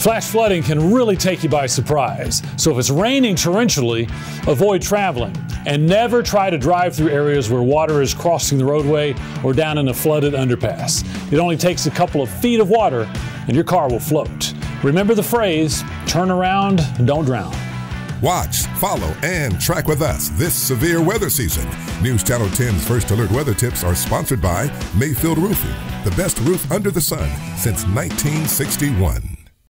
Flash flooding can really take you by surprise. So if it's raining torrentially, avoid traveling and never try to drive through areas where water is crossing the roadway or down in a flooded underpass. It only takes a couple of feet of water and your car will float. Remember the phrase, turn around, don't drown. Watch, follow, and track with us this severe weather season. News Channel 10's First Alert weather tips are sponsored by Mayfield Roofing, the best roof under the sun since 1961.